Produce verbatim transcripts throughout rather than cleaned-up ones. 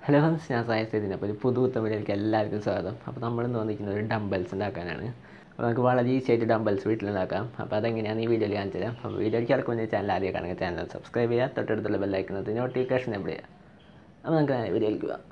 Hello friends, ഞാൻ സായസ്ഥിതിന് അപ്പോൾ ഒരു പുതു വീഡിയോയിലേക്ക് എല്ലാവർക്കും സ്വാഗതം. അപ്പോൾ നമ്മളിന്ന് വന്നിരിക്കുന്നത് ഒരു ഡംബൽസ് ഉണ്ടാക്കാനാണ്. അപ്പോൾ നമുക്ക് വളരെ ഈസി ആയിട്ട് ഡംബൽസ് വീട്ടിലുണ്ടാക്കാം. അപ്പോൾ അതെങ്ങനെയാണ് ഈ വീഡിയോയിൽ കാണിച്ചു തരാം. അപ്പോൾ വീഡിയോയ്ക്ക് കിടക്കുന്ന ചാനൽ ആദ്യം കാണുക, ചാനൽ സബ്സ്ക്രൈബ് ചെയ്യുക, തൊട്ടടുത്തുള്ള ബെല്ലൈക്കുന്നത് നോട്ടിഫിക്കേഷൻ എബിൾ ചെയ്യുക. അപ്പോൾ നമുക്ക് വീഡിയോയിലേക്ക് പോകാം.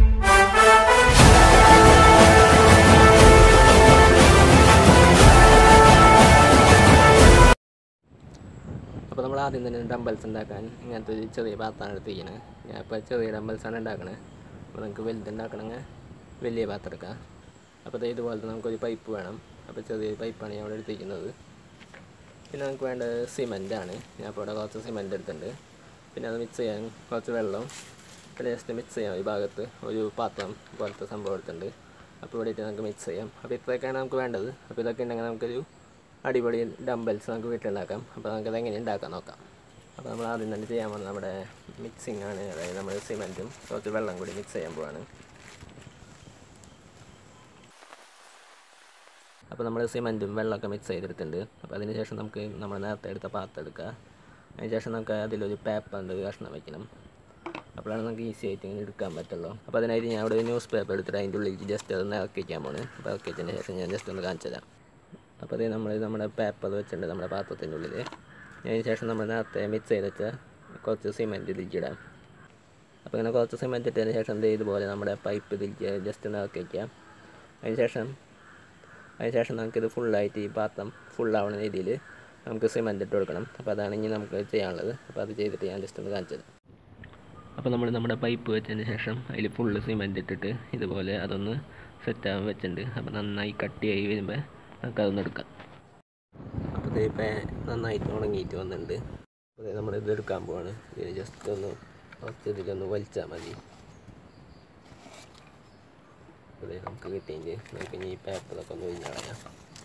അപ്പോൾ നമ്മൾ ആദ്യം തന്നെ ഡംബൽസ് ഉണ്ടാക്കാൻ ഇങ്ങനത്തെ ഒരു ചെറിയ പാത്രമാണ് എടുത്തിരിക്കുന്നത്. ഞാൻ ഇപ്പോൾ ചെറിയ ഡംബൽസാണ് ഉണ്ടാക്കണത്. അപ്പോൾ നമുക്ക് വലുതുണ്ടാക്കണമെങ്കിൽ വലിയ പാത്രം എടുക്കാം. അപ്പോൾ അത് ഇതുപോലത്തെ നമുക്കൊരു പൈപ്പ് വേണം. അപ്പോൾ ചെറിയൊരു പൈപ്പാണ് ഞാൻ ഇവിടെ എടുത്തിരിക്കുന്നത്. പിന്നെ നമുക്ക് വേണ്ടത് സിമൻറ്റാണ്. ഞാൻ ഇപ്പോൾ ഇവിടെ കുറച്ച് സിമൻറ്റ് എടുത്തിട്ടുണ്ട്. പിന്നെ അത് മിക്സ് ചെയ്യാൻ കുറച്ച് വെള്ളം, പിന്നെ ജസ്റ്റ് മിക്സ് ചെയ്യാം. ഈ ഭാഗത്ത് ഒരു പാത്രം പോലത്തെ സംഭവം എടുത്തിട്ടുണ്ട്. അപ്പോൾ ഇവിടെ ഇട്ട് നമുക്ക് മിക്സ് ചെയ്യാം. അപ്പോൾ ഇത്രയൊക്കെയാണ് നമുക്ക് വേണ്ടത്. അപ്പോൾ ഇതൊക്കെ ഉണ്ടെങ്കിൽ നമുക്കൊരു അടിപൊളി ഡംബൽസ് നമുക്ക് വീട്ടിലുണ്ടാക്കാം. അപ്പോൾ നമുക്കത് എങ്ങനെ ഉണ്ടാക്കാൻ നോക്കാം. അപ്പോൾ നമ്മൾ ആദ്യം തന്നെ ചെയ്യാൻ പോകുന്നത് നമ്മുടെ മിക്സിംഗ് ആണ്. അതായത് നമ്മൾ സിമെൻറ്റും കുറച്ച് വെള്ളം കൂടി മിക്സ് ചെയ്യാൻ പോവാണ്. അപ്പോൾ നമ്മൾ സിമെൻറ്റും വെള്ളമൊക്കെ മിക്സ് ചെയ്തെടുത്തിട്ടുണ്ട്. അപ്പോൾ അതിന് ശേഷം നമുക്ക് നമ്മൾ നേരത്തെ എടുത്ത പാത്രം എടുക്കുക. അതിന് ശേഷം നമുക്ക് അതിലൊരു പേപ്പറിൻ്റെ കഷ്ണം വയ്ക്കണം. അപ്പോഴാണ് നമുക്ക് ഈസി ആയിട്ട് ഇങ്ങനെ എടുക്കാൻ പറ്റുള്ളൂ. അപ്പോൾ അതിനായിട്ട് ഞാൻ അവിടെ ഒരു ന്യൂസ് പേപ്പർ എടുത്തിട്ട് അതിൻ്റെ ഉള്ളിൽ ജസ്റ്റ് അതൊന്ന് ഇറക്കി വയ്ക്കാൻ പോകുന്നത്. അപ്പോൾ ഇറക്കി വെച്ചതിന് ശേഷം ഞാൻ ജസ്റ്റ് ഒന്ന് കാണിച്ചു തരാം. അപ്പോൾ അത് നമ്മൾ നമ്മുടെ പേപ്പർ വെച്ചിട്ടുണ്ട് നമ്മുടെ പാത്രത്തിൻ്റെ ഉള്ളിൽ. അതിന് ശേഷം നമ്മൾ നേരത്തെ മിക്സ് ചെയ്ത് വെച്ചാൽ കുറച്ച് സിമെൻറ്റ് ഇതിലിടാം. അപ്പോൾ ഇങ്ങനെ കുറച്ച് സിമെൻറ്റ് ഇട്ടതിന് ശേഷം ഇതുപോലെ നമ്മുടെ പൈപ്പ് ഇതിലേക്ക് ജസ്റ്റ് ഒന്ന് ഇറക്കി വയ്ക്കാം. അതിന് ശേഷം അതിന് ശേഷം നമുക്കിത് ഫുള്ളായിട്ട് ഈ പാത്രം ഫുള്ളാവുന്ന രീതിയിൽ നമുക്ക് സിമെൻറ്റ് ഇട്ട് കൊടുക്കണം. അപ്പോൾ അതാണ് ഇനി നമുക്ക് ചെയ്യാനുള്ളത്. അപ്പോൾ അത് ചെയ്തിട്ട് ഞാൻ ജസ്റ്റ് ഒന്ന് കാണിച്ചത്. അപ്പോൾ നമ്മൾ നമ്മുടെ പൈപ്പ് വെച്ചതിന് ശേഷം അതിൽ ഫുള്ള് സിമെൻറ്റ് ഇട്ടിട്ട് ഇതുപോലെ അതൊന്ന് സെറ്റാകാൻ വെച്ചിട്ടുണ്ട്. അപ്പോൾ നന്നായി കട്ടിയായി വരുമ്പോൾ നമുക്കതൊന്ന് എടുക്കാം. അപ്പോൾ ഇതിപ്പോൾ നന്നായിട്ട് ഉണങ്ങിയിട്ട് വന്നിട്ടുണ്ട്. അപ്പോൾ നമ്മളിത് എടുക്കാൻ പോവാണ്. ഇത് ജസ്റ്റ് ഒന്ന് കുറച്ച് ഇതിലൊന്ന് വലിച്ചാൽ മതി. അപ്പോൾ നമുക്ക് കിട്ടിയെങ്കിൽ നമുക്ക് ഇനി ഈ പേപ്പറൊക്കെ ഒന്ന് ഒഴിഞ്ഞ് കളയാം.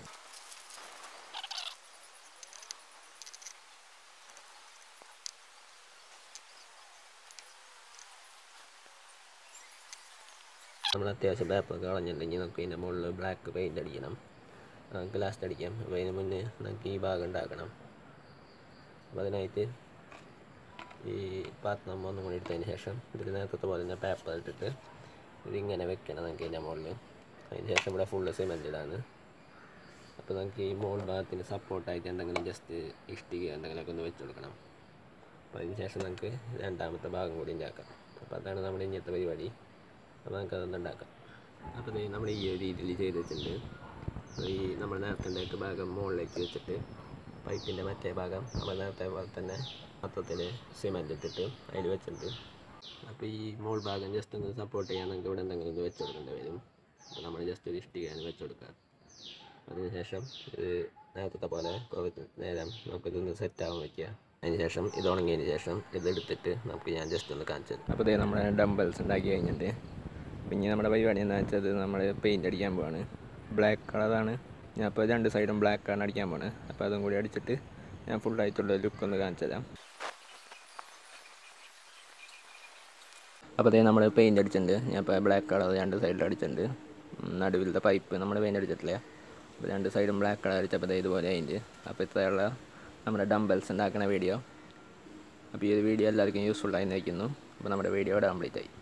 നമ്മൾ അത്യാവശ്യം പേപ്പറൊക്കെ കളഞ്ഞിട്ടുണ്ടെങ്കിൽ നമുക്ക് ഇതിൻ്റെ മുകളിൽ ബ്ലാക്ക് പെയിൻറ്റ് അടിക്കണം. നമുക്ക് ലാസ്റ്റ് അടിക്കാം. അപ്പോൾ അതിന് മുന്നേ നമുക്ക് ഈ ഭാഗം ഉണ്ടാക്കണം. അപ്പോൾ അതിനായിട്ട് ഈ പാത്രം ഒന്നും കൂടി എടുത്തതിന് ശേഷം ഇതിൽ നേരത്തെ പോലെ തന്നെ പേപ്പർ ഇട്ടിട്ട് ഇതിങ്ങനെ വെക്കണം നമുക്ക് ഇതിൻ്റെ മുകളിൽ. അതിന് ശേഷം ഇവിടെ ഫുള്ള് സിമെൻ്റ് ഇടാണ്. അപ്പോൾ നമുക്ക് ഈ മുകൾ ഭാഗത്തിന് സപ്പോർട്ടായിട്ട് എന്തെങ്കിലും ജസ്റ്റ് ഇഷ്ടിക എന്തെങ്കിലുമൊക്കെ ഒന്ന് വെച്ച് കൊടുക്കണം. അപ്പോൾ അതിന് ശേഷം നമുക്ക് രണ്ടാമത്തെ ഭാഗം കൂടി ഉണ്ടാക്കാം. അപ്പോൾ അതാണ് നമ്മുടെ ഇന്നത്തെ പരിപാടി. അപ്പോൾ നമുക്കതൊന്ന് ഉണ്ടാക്കാം. അപ്പോൾ ഇത് നമ്മൾ ഈ ഒരു രീതിയിൽ ചെയ്ത് വെച്ചിട്ടുണ്ട്. ഈ നമ്മൾ നേരത്തെ ഉണ്ടാക്കിയ ഭാഗം മുകളിലേക്ക് വെച്ചിട്ട് പൈപ്പിൻ്റെ മറ്റേ ഭാഗം നമ്മൾ നേരത്തെ പോലെ തന്നെ പാത്രത്തിൽ സിമെൻറ്റ് ഇട്ടിട്ട് അതിൽ വെച്ചിട്ടുണ്ട്. അപ്പോൾ ഈ മോൾ ഭാഗം ജസ്റ്റ് ഒന്ന് സപ്പോർട്ട് ചെയ്യാൻ നമുക്ക് ഇവിടെ എന്തെങ്കിലും ഒന്ന് വെച്ച് കൊടുക്കേണ്ടി വരും. അപ്പോൾ നമ്മൾ ജസ്റ്റ് ഒരു ഇഷ്ടികയാണ് വെച്ച് കൊടുക്കുക. അതിനുശേഷം ഇത് നേരത്തെ പോലെ കുറച്ച് നേരം നമുക്കിതൊന്ന് സെറ്റാകാൻ വയ്ക്കുക. അതിന് ശേഷം ഇത് ഉണങ്ങിയതിന് ശേഷം ഇതെടുത്തിട്ട് നമുക്ക് ഞാൻ ജസ്റ്റ് ഒന്ന് കാണിച്ചു തരും. അപ്പോൾ ഇതേ നമ്മുടെ ഡംബൽസ് ഉണ്ടാക്കി കഴിഞ്ഞിട്ട് പിന്നെ നമ്മുടെ പരിപാടി എന്താണെന്ന് വെച്ചാൽ നമ്മൾ പെയിൻറ്റ് അടിക്കാൻ പോവാണ്. ബ്ലാക്ക് കളറാണ്. ഞാൻ അപ്പോൾ രണ്ട് സൈഡും ബ്ലാക്കാണ് അടിക്കാൻ പോകുന്നത്. അപ്പോൾ അതും കൂടി അടിച്ചിട്ട് ഞാൻ ഫുള്ളായിട്ടുള്ള ലുക്ക് ഒന്ന് കാണിച്ചു തരാം. അപ്പോൾ അതേ നമ്മൾ പെയിൻറ്റ് അടിച്ചിട്ടുണ്ട്. ഞാൻ ഇപ്പോൾ ബ്ലാക്ക് കളർ രണ്ട് സൈഡിൽ അടിച്ചിട്ടുണ്ട്. നടുവിലത്തെ പൈപ്പ് നമ്മൾ പെയിൻറ്റ് അടിച്ചിട്ടില്ല. അപ്പോൾ രണ്ട് സൈഡും ബ്ലാക്ക് കളർ അടിച്ചപ്പോൾ ഇതുപോലെ അതിൻ്റെ. അപ്പോൾ ഇത്രയുള്ള നമ്മുടെ ഡംബൽസ് ഉണ്ടാക്കുന്ന വീഡിയോ. അപ്പോൾ ഈ ഒരു വീഡിയോ എല്ലാവർക്കും യൂസ്ഫുൾ ആയി നിൽക്കുന്നു. അപ്പോൾ നമ്മുടെ വീഡിയോ ഇവിടെ കംപ്ലീറ്റ് ആയി.